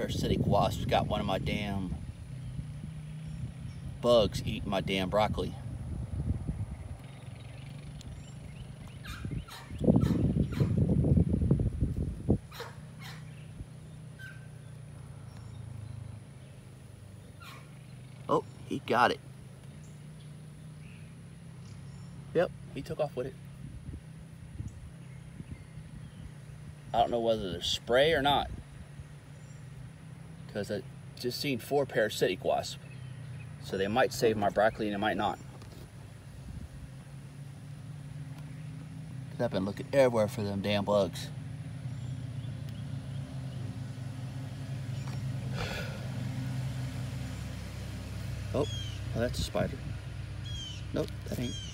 parasitic wasps got one of my damn bugs eating my damn broccoli. Oh, he got it. Yep, he took off with it. I don't know whether to spray or not, because I just seen 4 parasitic wasps. So they might save my broccoli and they might not. Because I've been looking everywhere for them damn bugs. Oh, well, that's a spider. Nope, that ain't.